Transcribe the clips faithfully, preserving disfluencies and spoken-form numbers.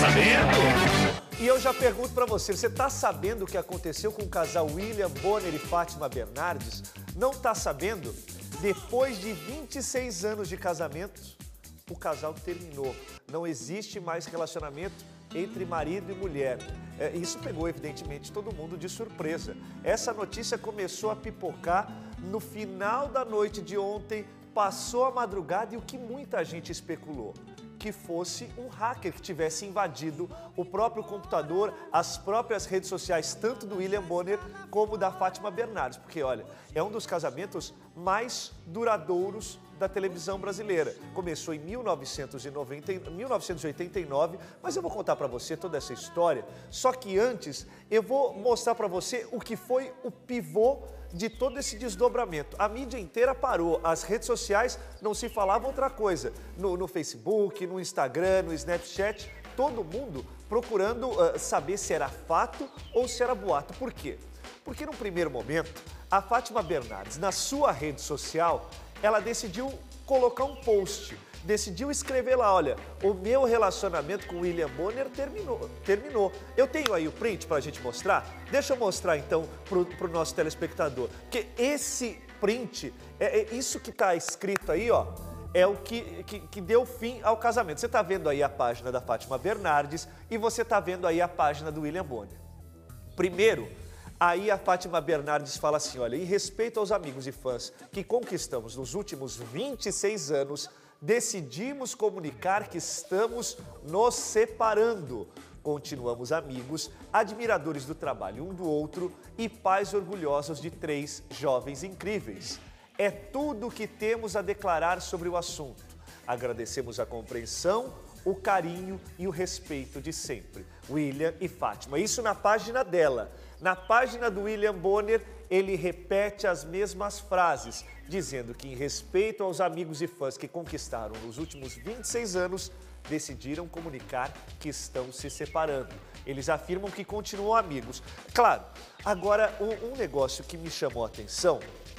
sabendo? E eu já pergunto pra você, você tá sabendo o que aconteceu com o casal William Bonner e Fátima Bernardes? Não tá sabendo? Depois de vinte e seis anos de casamento, o casal terminou. Não existe mais relacionamento entre marido e mulher. É, isso pegou, evidentemente, todo mundo de surpresa. Essa notícia começou a pipocar no final da noite de ontem, passou a madrugada e o que muita gente especulou? Que fosse um hacker que tivesse invadido o próprio computador, as próprias redes sociais, tanto do William Bonner como da Fátima Bernardes. Porque, olha, é um dos casamentos mais duradouros da televisão brasileira. Começou em mil novecentos e noventa, mil novecentos e oitenta e nove, mas eu vou contar para você toda essa história. Só que antes, eu vou mostrar para você o que foi o pivô de todo esse desdobramento. A mídia inteira parou, as redes sociais não se falava outra coisa. No, no Facebook, no Instagram, no Snapchat, todo mundo procurando uh, saber se era fato ou se era boato. Por quê? Porque no primeiro momento, a Fátima Bernardes, na sua rede social, ela decidiu colocar um post, decidiu escrever lá, olha, o meu relacionamento com o William Bonner terminou, terminou. Eu tenho aí o print para a gente mostrar? Deixa eu mostrar então para o nosso telespectador, porque esse print, é, é isso que está escrito aí, ó, é o que, que, que deu fim ao casamento. Você está vendo aí a página da Fátima Bernardes e você está vendo aí a página do William Bonner. Primeiro, aí a Fátima Bernardes fala assim, olha, em respeito aos amigos e fãs que conquistamos nos últimos vinte e seis anos, decidimos comunicar que estamos nos separando. Continuamos amigos, admiradores do trabalho um do outro e pais orgulhosos de três jovens incríveis. É tudo o que temos a declarar sobre o assunto. Agradecemos a compreensão, o carinho e o respeito de sempre. William e Fátima. Isso na página dela. Na página do William Bonner, ele repete as mesmas frases, dizendo que em respeito aos amigos e fãs que conquistaram nos últimos vinte e seis anos, decidiram comunicar que estão se separando. Eles afirmam que continuam amigos. Claro, agora um, um negócio que me chamou a atenção,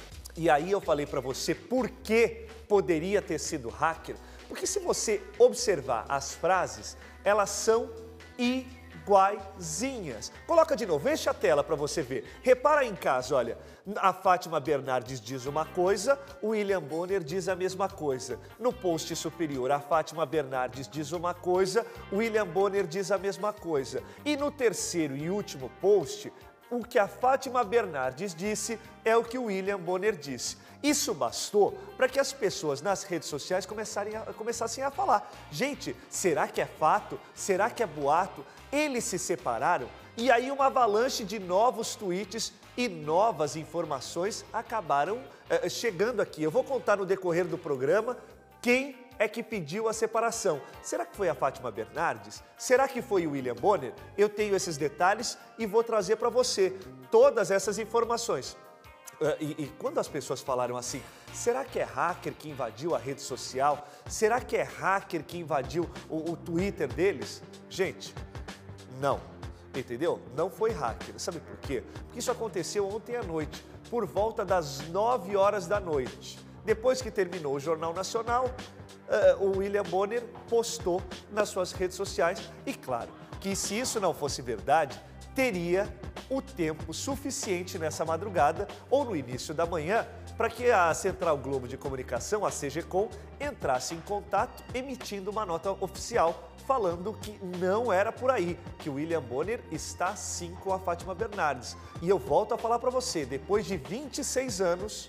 e aí eu falei para você por que poderia ter sido hacker, porque se você observar as frases, elas são iguaizinhas. Coloca de novo, enche a tela para você ver. Repara aí em casa, olha, a Fátima Bernardes diz uma coisa, o William Bonner diz a mesma coisa. No post superior, a Fátima Bernardes diz uma coisa, o William Bonner diz a mesma coisa. E no terceiro e último post, o que a Fátima Bernardes disse é o que o William Bonner disse. Isso bastou para que as pessoas nas redes sociais começarem a, começassem a falar. Gente, será que é fato? Será que é boato? Eles se separaram? E aí uma avalanche de novos tweets e novas informações acabaram eh, chegando aqui. Eu vou contar no decorrer do programa quem é que pediu a separação. Será que foi a Fátima Bernardes? Será que foi o William Bonner? Eu tenho esses detalhes e vou trazer para você todas essas informações. Uh, e, e quando as pessoas falaram assim, será que é hacker que invadiu a rede social? Será que é hacker que invadiu o, o Twitter deles? Gente, não. Entendeu? Não foi hacker. Sabe por quê? Porque isso aconteceu ontem à noite, por volta das nove horas da noite. Depois que terminou o Jornal Nacional, uh, o William Bonner postou nas suas redes sociais. E claro, que se isso não fosse verdade, teria o tempo suficiente nessa madrugada ou no início da manhã para que a Central Globo de Comunicação, a C G Com, entrasse em contato emitindo uma nota oficial falando que não era por aí, que o William Bonner está sim com a Fátima Bernardes. E eu volto a falar para você, depois de vinte e seis anos,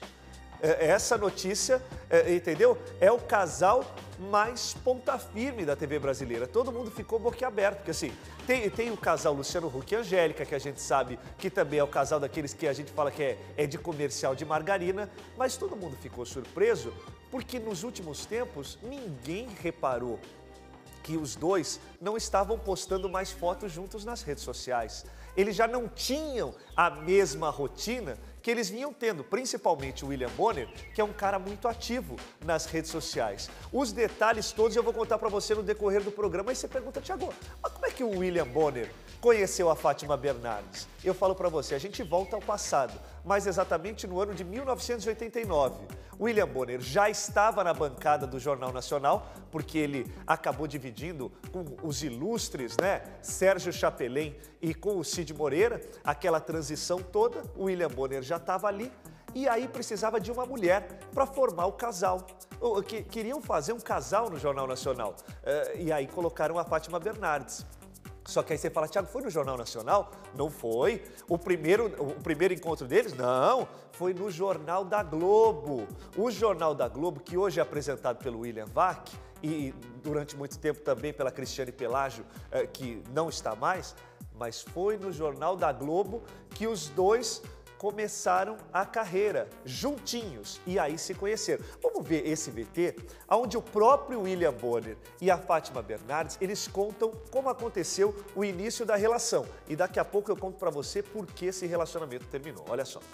essa notícia, entendeu? É o casal mais ponta firme da T V brasileira. Todo mundo ficou boquiaberto, porque assim, tem, tem o casal Luciano Huck e Angélica, que a gente sabe que também é o casal daqueles que a gente fala que é, é de comercial de margarina, mas todo mundo ficou surpreso, porque nos últimos tempos ninguém reparou que os dois não estavam postando mais fotos juntos nas redes sociais. Eles já não tinham a mesma rotina que eles vinham tendo, principalmente o William Bonner, que é um cara muito ativo nas redes sociais. Os detalhes todos eu vou contar para você no decorrer do programa. Aí você pergunta, Tiago, mas como é que o William Bonner conheceu a Fátima Bernardes? Eu falo para você, a gente volta ao passado, mais exatamente no ano de mil novecentos e oitenta e nove. William Bonner já estava na bancada do Jornal Nacional, porque ele acabou dividindo com os ilustres, né, Sérgio Chapelin e com o Cid Moreira, aquela transição toda. O William Bonner já estava ali e aí precisava de uma mulher para formar o casal. Queriam fazer um casal no Jornal Nacional e aí colocaram a Fátima Bernardes. Só que aí você fala, Tiago, foi no Jornal Nacional? Não foi. O primeiro, o primeiro encontro deles? Não, foi no Jornal da Globo. O Jornal da Globo, que hoje é apresentado pelo William Vac e durante muito tempo também pela Cristiane Pelágio, que não está mais, mas foi no Jornal da Globo que os dois começaram a carreira juntinhos e aí se conheceram. Vamos ver esse V T, onde o próprio William Bonner e a Fátima Bernardes, eles contam como aconteceu o início da relação. E daqui a pouco eu conto para você por que esse relacionamento terminou. Olha só.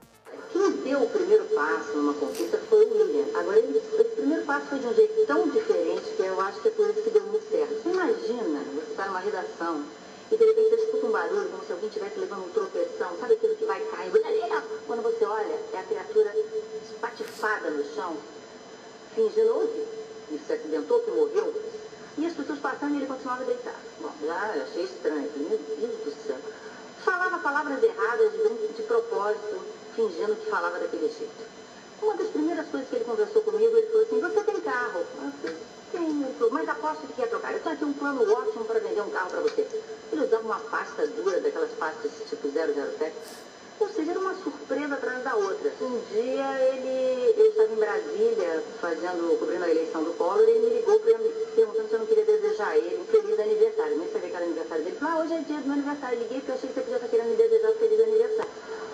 Quem deu o primeiro passo numa conquista foi o William. Agora, ele, esse primeiro passo foi de um jeito tão diferente que eu acho que é por isso que deu muito certo. Você imagina, você está numa redação e de repente você escuta um barulho como se alguém estivesse levando um tropeção, sabe aquilo que vai cair? Quando você olha, é a criatura espatifada no chão, fingindo ouvir. Ele se acidentou, que morreu. E as pessoas passando e ele continuava deitado. Bom, já achei estranho. Meu Deus do céu. Falava palavras erradas de, de propósito, fingindo que falava daquele jeito. Uma das primeiras coisas que ele conversou comigo, ele falou assim, você tem carro? Eu falei, tenho, mas aposto que quer trocar. Eu tenho aqui um plano ótimo para vender um carro para você. Ele usava uma pasta dura, daquelas pastas tipo zero zero sete. Ou seja, era uma surpresa atrás da outra. Um dia ele, eu estava em Brasília, fazendo, cobrindo a eleição do Collor, e ele me ligou para me perguntando se eu não queria desejar a ele um feliz aniversário. Nem sabia que era aniversário dele. Ele falou, ah, hoje é dia do meu aniversário. Eu liguei porque eu achei que você podia estar querendo me desejar um feliz aniversário.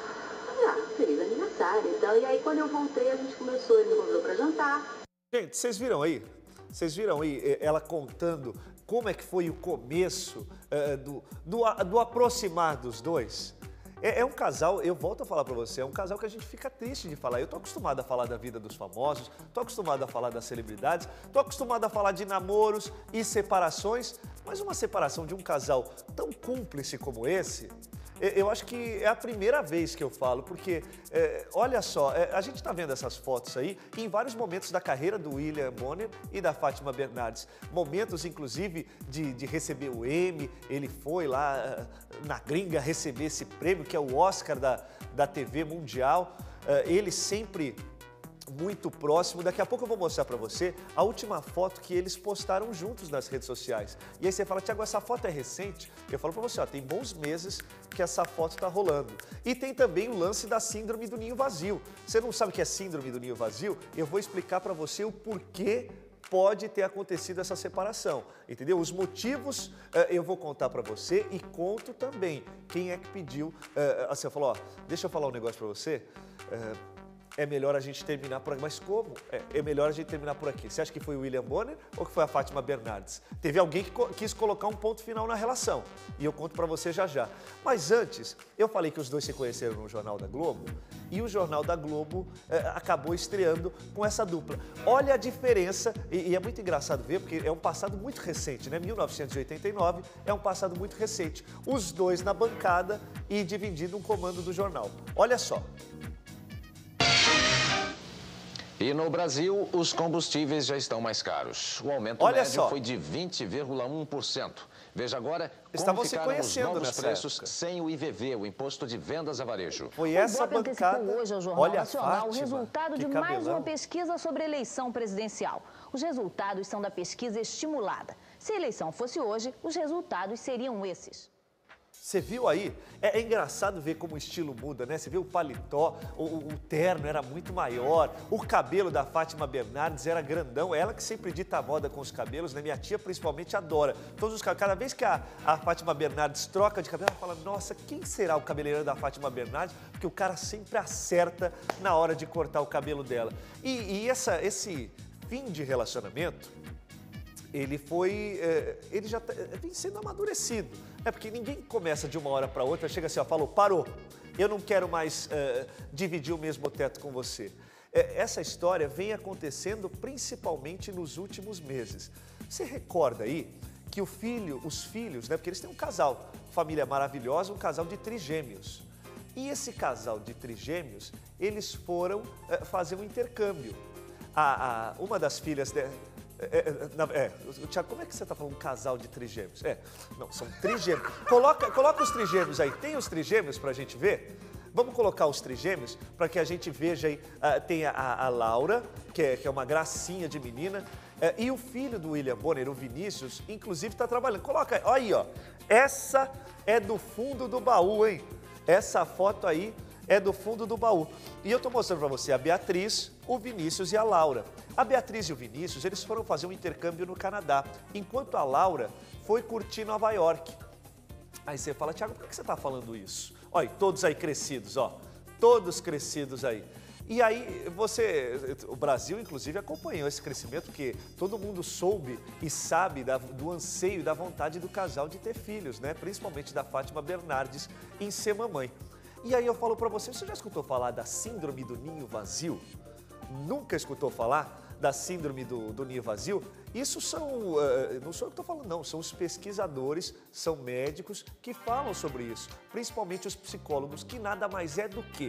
Ah, feliz aniversário. Então, e aí quando eu voltei, a gente começou, ele me convidou para jantar. Gente, vocês viram aí? Vocês viram aí ela contando como é que foi o começo uh, do, do, do aproximar dos dois? É, é um casal, eu volto a falar para você, é um casal que a gente fica triste de falar. Eu tô acostumado a falar da vida dos famosos, tô acostumado a falar das celebridades, tô acostumado a falar de namoros e separações, mas uma separação de um casal tão cúmplice como esse, eu acho que é a primeira vez que eu falo, porque, é, olha só, é, a gente está vendo essas fotos aí em vários momentos da carreira do William Bonner e da Fátima Bernardes. Momentos, inclusive, de, de receber o Emmy, ele foi lá na gringa receber esse prêmio, que é o Oscar da, da T V mundial. É, ele sempre muito próximo. Daqui a pouco eu vou mostrar para você a última foto que eles postaram juntos nas redes sociais. E aí você fala, Tiago, essa foto é recente? Eu falo para você, ó, tem bons meses que essa foto está rolando. E tem também o lance da síndrome do ninho vazio. Você não sabe o que é síndrome do ninho vazio? Eu vou explicar para você o porquê pode ter acontecido essa separação, entendeu? Os motivos uh, eu vou contar para você e conto também quem é que pediu. Uh, assim, eu falo, ó, deixa eu falar um negócio para você. Uh, É melhor a gente terminar por aqui. Mas como? É, é melhor a gente terminar por aqui. Você acha que foi o William Bonner ou que foi a Fátima Bernardes? Teve alguém que co quis colocar um ponto final na relação. E eu conto para você já já. Mas antes, eu falei que os dois se conheceram no Jornal da Globo. E o Jornal da Globo é, acabou estreando com essa dupla. Olha a diferença, e, e é muito engraçado ver, porque é um passado muito recente, né? mil novecentos e oitenta e nove é um passado muito recente. Os dois na bancada e dividindo um comando do jornal. Olha só. E no Brasil, os combustíveis já estão mais caros. O aumento Olha médio só. foi de vinte vírgula um por cento. Veja agora como Estavam se ficaram os conhecendo novos nessa preços época. sem o I V V, o Imposto de Vendas a Varejo. Foi essa O Ibope bancada. antecipou hoje ao Jornal Olha a Nacional Fátima, o resultado de que mais cabelão. uma pesquisa sobre a eleição presidencial. Os resultados são da pesquisa estimulada. Se a eleição fosse hoje, os resultados seriam esses. Você viu aí? É, é engraçado ver como o estilo muda, né? Você vê o paletó, o, o, o terno era muito maior, o cabelo da Fátima Bernardes era grandão, ela que sempre dita a moda com os cabelos, né? Minha tia principalmente adora. Todos os, cada vez que a, a Fátima Bernardes troca de cabelo, ela fala, nossa, quem será o cabeleireiro da Fátima Bernardes? Porque o cara sempre acerta na hora de cortar o cabelo dela. E, e essa, esse fim de relacionamento, ele foi, é, ele já tá, vem sendo amadurecido. É porque ninguém começa de uma hora para outra, chega assim, ó, falou, parou. eu não quero mais uh, dividir o mesmo teto com você. Essa história vem acontecendo principalmente nos últimos meses. Você recorda aí que o filho, os filhos, né, porque eles têm um casal, família maravilhosa, um casal de trigêmeos. E esse casal de trigêmeos, eles foram uh, fazer um intercâmbio. A, a, uma das filhas... De, é, é, é, Tiago, como é que você está falando um casal de trigêmeos? É, não, são trigêmeos. Coloca, coloca os trigêmeos aí. Tem os trigêmeos para a gente ver? Vamos colocar os trigêmeos para que a gente veja aí. Uh, tem a, a Laura, que é, que é uma gracinha de menina, uh, e o filho do William Bonner, o Vinícius, inclusive está trabalhando. Coloca aí, ó. Essa é do fundo do baú, hein? Essa foto aí é do fundo do baú. E eu estou mostrando para você a Beatriz, o Vinícius e a Laura. A Beatriz e o Vinícius, eles foram fazer um intercâmbio no Canadá, enquanto a Laura foi curtir Nova York. Aí você fala, Tiago, por que você está falando isso? Olha, todos aí crescidos, ó, todos crescidos aí. E aí você, o Brasil inclusive acompanhou esse crescimento, porque todo mundo soube e sabe da, do anseio e da vontade do casal de ter filhos, né? Principalmente da Fátima Bernardes em ser mamãe. E aí eu falo para você, você já escutou falar da síndrome do ninho vazio? Nunca escutou falar da síndrome do, do ninho vazio? Isso são, uh, não sou eu que estou falando não, são os pesquisadores, são médicos que falam sobre isso, principalmente os psicólogos, que nada mais é do que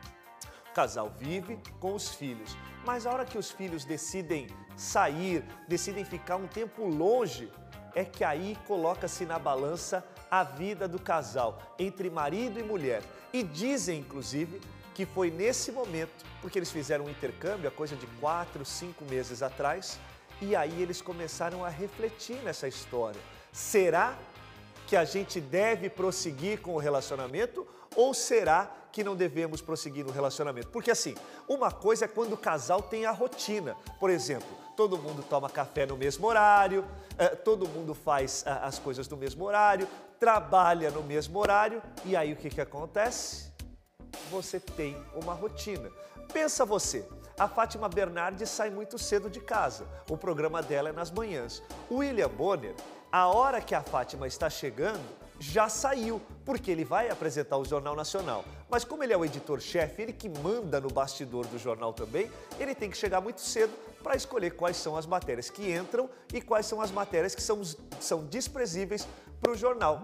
o casal vive com os filhos, mas a hora que os filhos decidem sair, decidem ficar um tempo longe, é que aí coloca-se na balança a vida do casal, entre marido e mulher. E dizem, inclusive, que foi nesse momento, porque eles fizeram um intercâmbio, a coisa de quatro, cinco meses atrás, e aí eles começaram a refletir nessa história. Será que a gente deve prosseguir com o relacionamento ou será que não devemos prosseguir no relacionamento? Porque assim, uma coisa é quando o casal tem a rotina. Por exemplo, todo mundo toma café no mesmo horário, todo mundo faz as coisas no mesmo horário, trabalha no mesmo horário, e aí o que que acontece? Você tem uma rotina. Pensa você, a Fátima Bernardes sai muito cedo de casa, o programa dela é nas manhãs. O William Bonner, a hora que a Fátima está chegando, já saiu, porque ele vai apresentar o Jornal Nacional. Mas como ele é o editor-chefe, ele que manda no bastidor do jornal também, ele tem que chegar muito cedo para escolher quais são as matérias que entram e quais são as matérias que são, são desprezíveis para o jornal.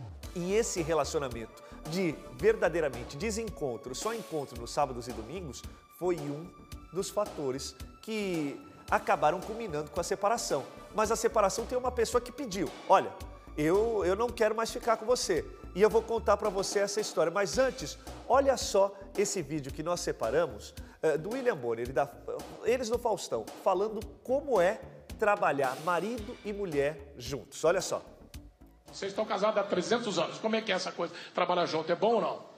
E esse relacionamento de verdadeiramente desencontro, só encontro nos sábados e domingos, foi um dos fatores que acabaram culminando com a separação. Mas a separação tem uma pessoa que pediu, olha, eu, eu não quero mais ficar com você. E eu vou contar para você essa história. Mas antes, olha só esse vídeo que nós separamos uh, do William Bonner, da, eles no Faustão, falando como é trabalhar marido e mulher juntos. Olha só. Vocês estão casados há trezentos anos. Como é que é essa coisa? Trabalhar junto é bom ou não?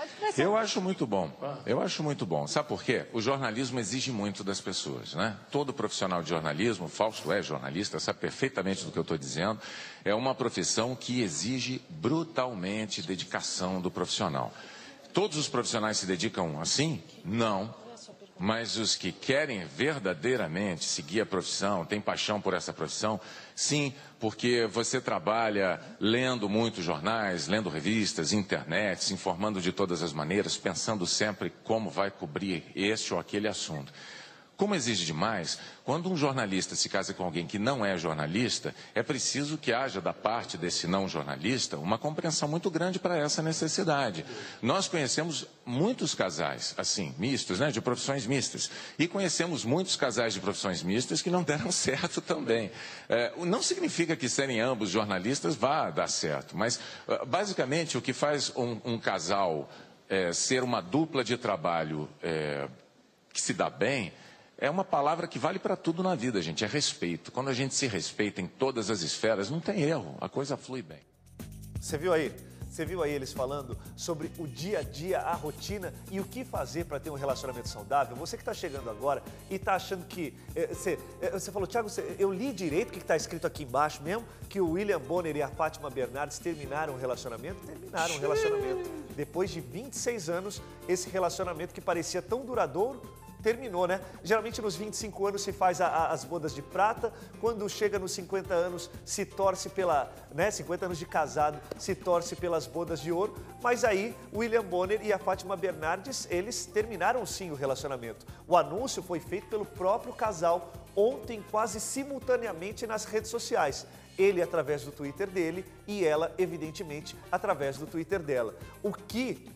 Eu acho muito bom. Eu acho muito bom. Sabe por quê? O jornalismo exige muito das pessoas, né? Todo profissional de jornalismo, Fausto é jornalista, sabe perfeitamente do que eu estou dizendo, é uma profissão que exige brutalmente dedicação do profissional. Todos os profissionais se dedicam assim? Não. Mas os que querem verdadeiramente seguir a profissão, têm paixão por essa profissão, sim, porque você trabalha lendo muitos jornais, lendo revistas, internet, se informando de todas as maneiras, pensando sempre como vai cobrir este ou aquele assunto. Como exige demais, quando um jornalista se casa com alguém que não é jornalista, é preciso que haja da parte desse não jornalista uma compreensão muito grande para essa necessidade. Nós conhecemos muitos casais, assim, mistos, né, de profissões mistas, e conhecemos muitos casais de profissões mistas que não deram certo também. É, não significa que serem ambos jornalistas vá dar certo, mas basicamente o que faz um, um casal é, ser uma dupla de trabalho é, que se dá bem, é uma palavra que vale para tudo na vida, gente, é respeito. Quando a gente se respeita em todas as esferas, não tem erro, a coisa flui bem. Você viu aí? Você viu aí eles falando sobre o dia a dia, a rotina e o que fazer para ter um relacionamento saudável? Você que está chegando agora e está achando que... Eh, você, eh, você falou, Tiago, eu li direito o que está escrito aqui embaixo mesmo? Que o William Bonner e a Fátima Bernardes terminaram o relacionamento? Terminaram o relacionamento. Depois de vinte e seis anos, esse relacionamento que parecia tão duradouro, terminou, né? Geralmente nos vinte e cinco anos se faz a, a, as bodas de prata, quando chega nos cinquenta anos se torce pela, né, cinquenta anos de casado, se torce pelas bodas de ouro, mas aí o William Bonner e a Fátima Bernardes, eles terminaram sim o relacionamento. O anúncio foi feito pelo próprio casal ontem, quase simultaneamente nas redes sociais. Ele através do Twitter dele e ela, evidentemente, através do Twitter dela. O que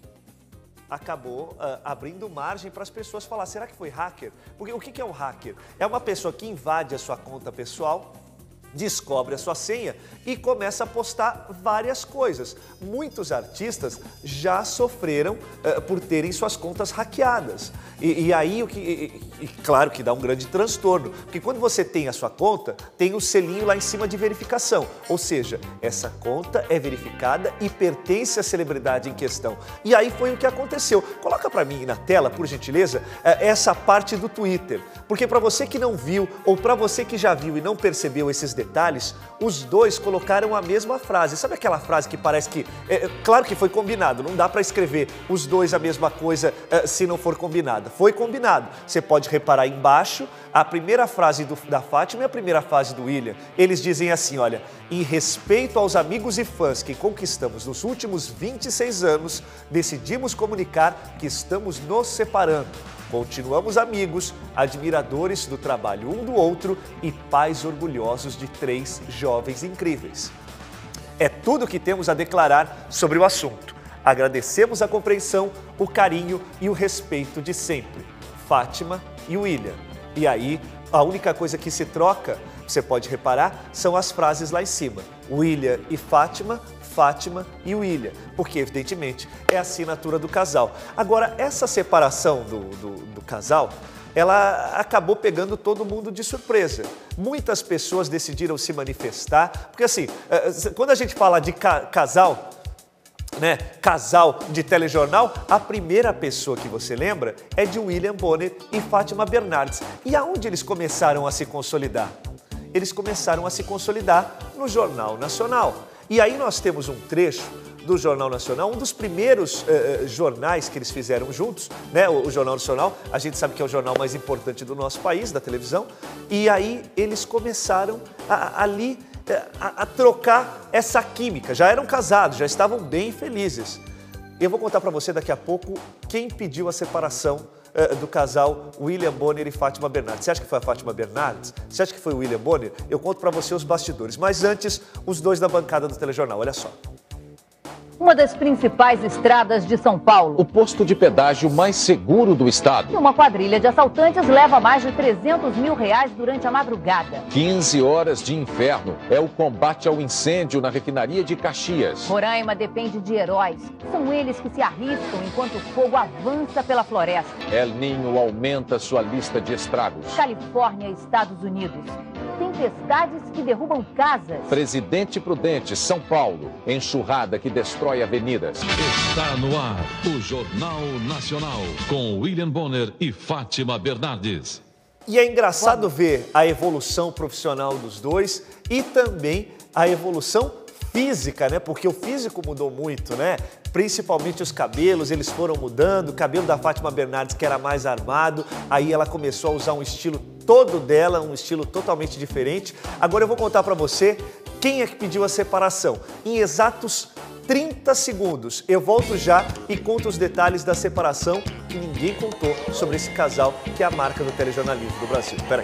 acabou uh, abrindo margem para as pessoas falar, será que foi hacker? Porque o que é um hacker? É uma pessoa que invade a sua conta pessoal, descobre a sua senha e começa a postar várias coisas. Muitos artistas já sofreram uh, por terem suas contas hackeadas. E, e aí, o que, e, e, claro que dá um grande transtorno, porque quando você tem a sua conta, tem o selinho lá em cima de verificação. Ou seja, essa conta é verificada e pertence à celebridade em questão. E aí foi o que aconteceu. Coloca para mim na tela, por gentileza, essa parte do Twitter. Porque para você que não viu, ou para você que já viu e não percebeu esses detalhes, os dois colocaram a mesma frase. Sabe aquela frase que parece que... É, claro que foi combinado, não dá para escrever os dois a mesma coisa é, se não for combinada. Foi combinado. Você pode reparar embaixo a primeira frase do, da Fátima e a primeira frase do William. Eles dizem assim, olha, em respeito aos amigos e fãs que conquistamos nos últimos vinte e seis anos, decidimos comunicar que estamos nos separando. Continuamos amigos, admiradores do trabalho um do outro e pais orgulhosos de três jovens incríveis. É tudo o que temos a declarar sobre o assunto. Agradecemos a compreensão, o carinho e o respeito de sempre. Fátima e William. E aí, a única coisa que se troca, você pode reparar, são as frases lá em cima. William e Fátima, Fátima e William, porque evidentemente é a assinatura do casal. Agora, essa separação do, do, do casal, ela acabou pegando todo mundo de surpresa. Muitas pessoas decidiram se manifestar, porque assim, quando a gente fala de ca casal, né, casal de telejornal, a primeira pessoa que você lembra é de William Bonner e Fátima Bernardes. E aonde eles começaram a se consolidar? Eles começaram a se consolidar no Jornal Nacional. E aí nós temos um trecho do Jornal Nacional, um dos primeiros eh, jornais que eles fizeram juntos, né? O, o Jornal Nacional, a gente sabe que é o jornal mais importante do nosso país, da televisão, e aí eles começaram a, ali a, a trocar essa química. Já eram casados, já estavam bem felizes. Eu vou contar para você daqui a pouco quem pediu a separação eh, do casal William Bonner e Fátima Bernardes. Você acha que foi a Fátima Bernardes? Você acha que foi o William Bonner? Eu conto para você os bastidores. Mas antes, os dois da bancada do telejornal. Olha só. Uma das principais estradas de São Paulo. O posto de pedágio mais seguro do estado. E uma quadrilha de assaltantes leva mais de trezentos mil reais durante a madrugada. quinze horas de inferno. É o combate ao incêndio na refinaria de Caxias. Roraima depende de heróis. São eles que se arriscam enquanto o fogo avança pela floresta. El Ninho aumenta sua lista de estragos. Califórnia e Estados Unidos. Tempestades que derrubam casas. Presidente Prudente, São Paulo. Enxurrada que destrói avenidas. Está no ar o Jornal Nacional, com William Bonner e Fátima Bernardes. E é engraçado ver a evolução profissional dos dois e também a evolução física, né? Porque o físico mudou muito, né? Principalmente os cabelos, eles foram mudando. O cabelo da Fátima Bernardes, que era mais armado, aí ela começou a usar um estilo todo dela, um estilo totalmente diferente. Agora eu vou contar para você quem é que pediu a separação. Em exatos trinta segundos, eu volto já e conto os detalhes da separação que ninguém contou sobre esse casal, que é a marca do telejornalismo do Brasil. Espera aí.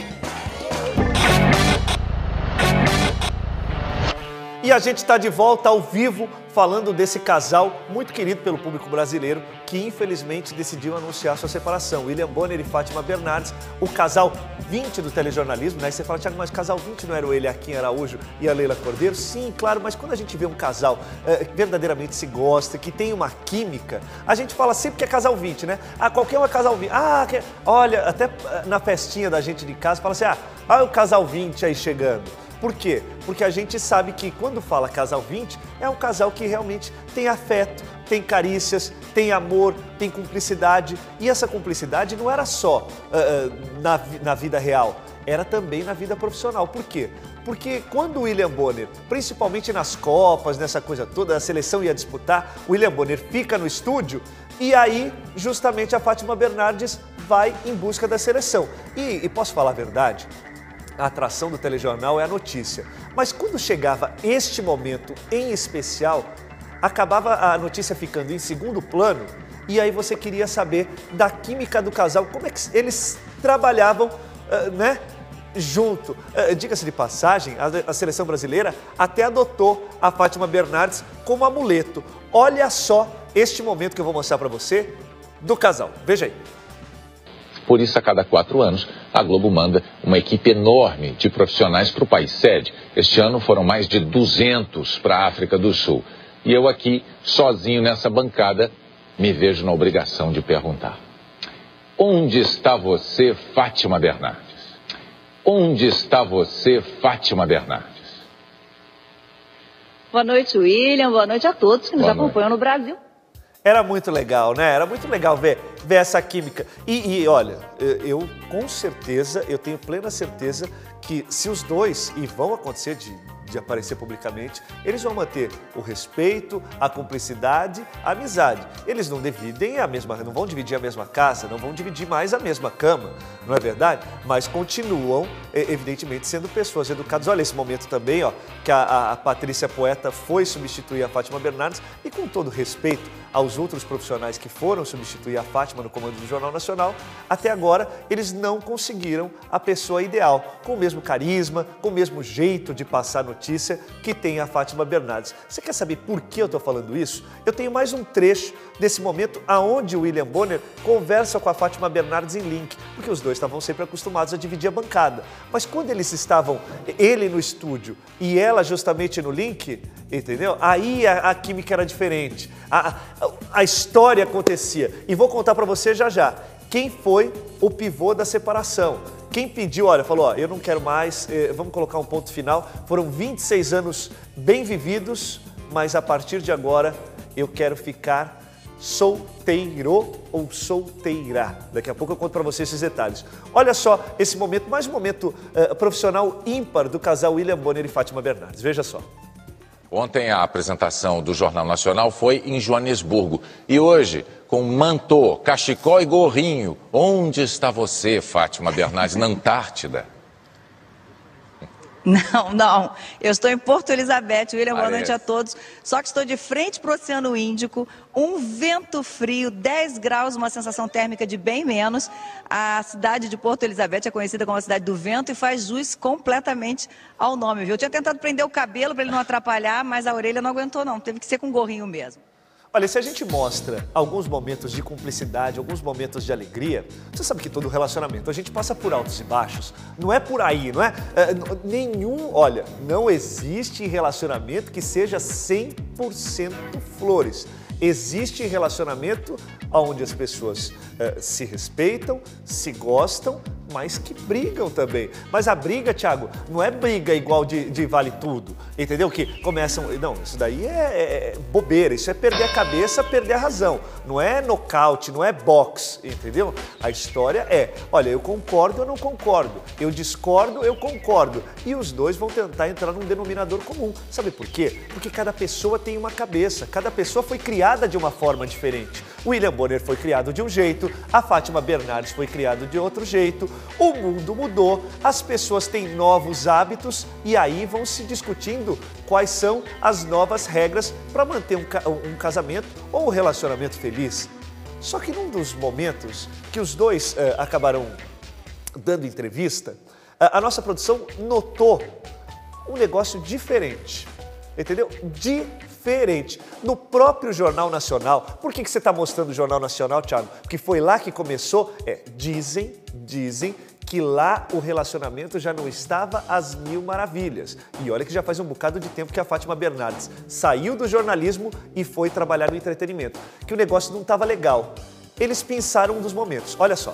E a gente está de volta ao vivo falando desse casal muito querido pelo público brasileiro que infelizmente decidiu anunciar sua separação. William Bonner e Fátima Bernardes, o casal vinte do telejornalismo, né? E você fala, Thiago, mas casal vinte não era o Eliakim Araújo e a Leila Cordeiro? Sim, claro, mas quando a gente vê um casal é, que verdadeiramente se gosta, que tem uma química, a gente fala sempre que é casal vinte, né? Ah, qualquer um é casal vinte. Ah, que... olha, até na festinha da gente de casa, fala assim, ah, olha o casal vinte aí chegando. Por quê? Porque a gente sabe que quando fala casal vinte, é um casal que realmente tem afeto, tem carícias, tem amor, tem cumplicidade. E essa cumplicidade não era só uh, na, na vida real, era também na vida profissional. Por quê? Porque quando o William Bonner, principalmente nas Copas, nessa coisa toda, a seleção ia disputar, o William Bonner fica no estúdio e aí justamente a Fátima Bernardes vai em busca da seleção. E, e posso falar a verdade? A atração do telejornal é a notícia. Mas quando chegava este momento em especial, acabava a notícia ficando em segundo plano e aí você queria saber da química do casal, como é que eles trabalhavam, uh, né, junto. Uh, diga-se de passagem, a, a seleção brasileira até adotou a Fátima Bernardes como amuleto. Olha só este momento que eu vou mostrar para você do casal. Veja aí. Por isso, a cada quatro anos, a Globo manda uma equipe enorme de profissionais para o país sede. Este ano foram mais de duzentos para a África do Sul. E eu aqui, sozinho nessa bancada, me vejo na obrigação de perguntar: onde está você, Fátima Bernardes? Onde está você, Fátima Bernardes? Boa noite, William. Boa noite a todos que nos acompanham no Brasil. Era muito legal, né? Era muito legal ver, ver essa química. E, e olha, eu com certeza, eu tenho plena certeza que se os dois, e vão acontecer de, de aparecer publicamente, eles vão manter o respeito, a cumplicidade, a amizade. Eles não dividem a mesma, não vão dividir a mesma casa, não vão dividir mais a mesma cama, não é verdade? Mas continuam, evidentemente, sendo pessoas educadas. Olha esse momento também, ó, que a, a Patrícia Poeta foi substituir a Fátima Bernardes e, com todo respeito aos outros profissionais que foram substituir a Fátima no comando do Jornal Nacional, até agora eles não conseguiram a pessoa ideal, com o mesmo carisma, com o mesmo jeito de passar notícia que tem a Fátima Bernardes. Você quer saber por que eu estou falando isso? Eu tenho mais um trecho desse momento aonde o William Bonner conversa com a Fátima Bernardes em link, porque os dois estavam sempre acostumados a dividir a bancada. Mas quando eles estavam, ele no estúdio e ela justamente no link, entendeu? Aí a, a química era diferente, a, a, a história acontecia. E vou contar para você já já quem foi o pivô da separação. Quem pediu, olha, falou, ó, eu não quero mais, eh, vamos colocar um ponto final. Foram vinte e seis anos bem vividos, mas a partir de agora eu quero ficar solteiro ou solteira. Daqui a pouco eu conto para você esses detalhes. Olha só esse momento, mais um momento uh, profissional ímpar do casal William Bonner e Fátima Bernardes. Veja só. Ontem a apresentação do Jornal Nacional foi em Joanesburgo. E hoje, com mantô, cachecol e gorrinho, onde está você, Fátima Bernardes, na Antártida? Não, não. Eu estou em Porto Elizabeth. William, boa Parece. noite a todos. Só que estou de frente para o Oceano Índico, um vento frio, dez graus, uma sensação térmica de bem menos. A cidade de Porto Elizabeth é conhecida como a cidade do vento e faz jus completamente ao nome, viu? Eu tinha tentado prender o cabelo para ele não atrapalhar, mas a orelha não aguentou não, teve que ser com gorrinho mesmo. Olha, se a gente mostra alguns momentos de cumplicidade, alguns momentos de alegria, você sabe que todo relacionamento, a gente passa por altos e baixos. Não é por aí, não é? é nenhum, olha, não existe relacionamento que seja cem por cento flores. Existe relacionamento onde as pessoas uh, se respeitam, se gostam, mas que brigam também. Mas a briga, Thiago, não é briga igual de, de vale tudo, entendeu? Que começam... Não, isso daí é, é bobeira, isso é perder a cabeça, perder a razão. Não é nocaute, não é boxe, entendeu? A história é, olha, eu concordo, eu não concordo. Eu discordo, eu concordo. E os dois vão tentar entrar num denominador comum. Sabe por quê? Porque cada pessoa tem uma cabeça, cada pessoa foi criada de uma forma diferente. O William Bonner foi criado de um jeito, a Fátima Bernardes foi criada de outro jeito, o mundo mudou, as pessoas têm novos hábitos e aí vão se discutindo quais são as novas regras para manter um, um casamento ou um relacionamento feliz. Só que num dos momentos que os dois uh, acabaram dando entrevista, uh, a nossa produção notou um negócio diferente, entendeu? Diferente. Diferente. No próprio Jornal Nacional. Por que, que você está mostrando o Jornal Nacional, Thiago? Porque foi lá que começou. É, dizem, dizem que lá o relacionamento já não estava às mil maravilhas. E olha que já faz um bocado de tempo que a Fátima Bernardes saiu do jornalismo e foi trabalhar no entretenimento. Que o negócio não estava legal. Eles pensaram um dos momentos. Olha só.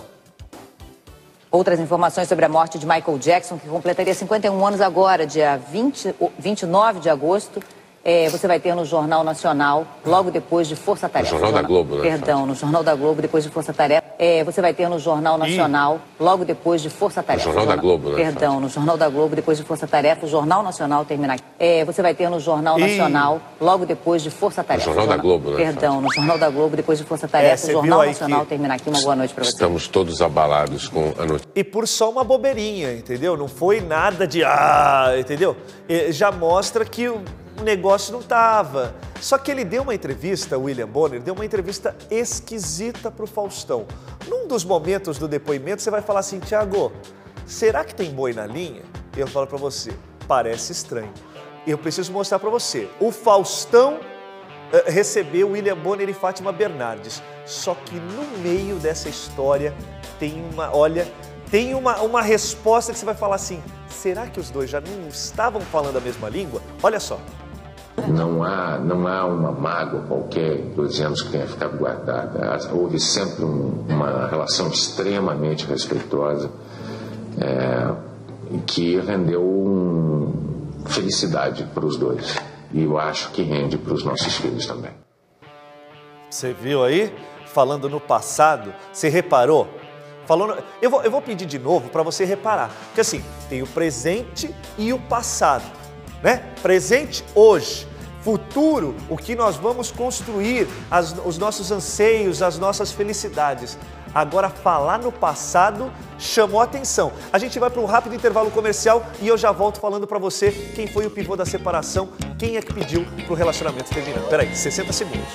Outras informações sobre a morte de Michael Jackson, que completaria cinquenta e um anos agora, dia vinte, vinte e nove de agosto. É, você vai ter no Jornal Nacional, logo depois de Força Tarefa. No Jornal da Globo, né? Perdão, no Jornal da Globo, depois de Força Tarefa. É, você vai ter no Jornal Nacional, e... logo depois de Força Tarefa. No Jornal da Globo, né? Perdão, no Jornal da Globo, depois de Força Tarefa, o Jornal Nacional termina aqui. É, você vai ter no Jornal e... Nacional, logo depois de Força Tarefa. No Jornal, Jornal... da Globo, né? Perdão, no Jornal da Globo, depois de Força Tarefa, é, o Jornal Nacional que... termina aqui. Uma boa noite para você. Estamos todos abalados com a notícia. E por só uma bobeirinha, entendeu? Não foi nada de ah, entendeu? Já mostra que o negócio não tava. Só que ele deu uma entrevista, o William Bonner, deu uma entrevista esquisita pro Faustão. Num dos momentos do depoimento, você vai falar assim, Tiago, será que tem boi na linha? E eu falo para você, parece estranho. E eu preciso mostrar para você. O Faustão uh, recebeu William Bonner e Fátima Bernardes. Só que no meio dessa história tem uma, olha, tem uma, uma resposta que você vai falar assim, será que os dois já não estavam falando a mesma língua? Olha só. Não há, não há uma mágoa qualquer, estou dizendo que tenha ficado guardada. Houve sempre um, uma relação extremamente respeitosa é, que rendeu um, felicidade para os dois. E eu acho que rende para os nossos filhos também. Você viu aí? Falando no passado, você reparou? Falando, eu, vou, eu vou pedir de novo para você reparar. Porque assim, tem o presente e o passado. Né? Presente hoje, futuro, o que nós vamos construir, as, os nossos anseios, as nossas felicidades. Agora, falar no passado chamou a atenção. A gente vai para um rápido intervalo comercial e eu já volto falando para você quem foi o pivô da separação, quem é que pediu para o relacionamento terminar. Peraí, sessenta segundos.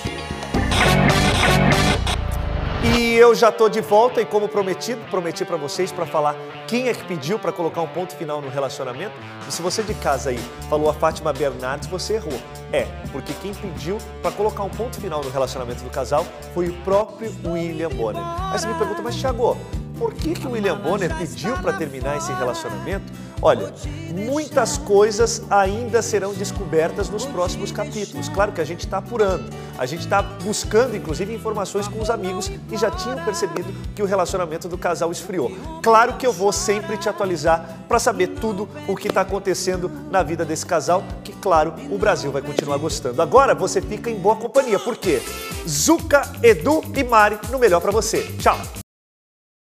E eu já estou de volta e como prometido, prometi para vocês para falar quem é que pediu para colocar um ponto final no relacionamento. E se você de casa aí falou a Fátima Bernardes, você errou. É, porque quem pediu para colocar um ponto final no relacionamento do casal foi o próprio William Bonner. Aí você me pergunta, mas Thiago, por que que o William Bonner pediu para terminar esse relacionamento? Olha, muitas coisas ainda serão descobertas nos próximos capítulos. Claro que a gente está apurando, a gente está buscando, inclusive, informações com os amigos que já tinham percebido que o relacionamento do casal esfriou. Claro que eu vou sempre te atualizar para saber tudo o que está acontecendo na vida desse casal, que, claro, o Brasil vai continuar gostando. Agora você fica em boa companhia, porque Zucca, Edu e Mari no Melhor para você. Tchau!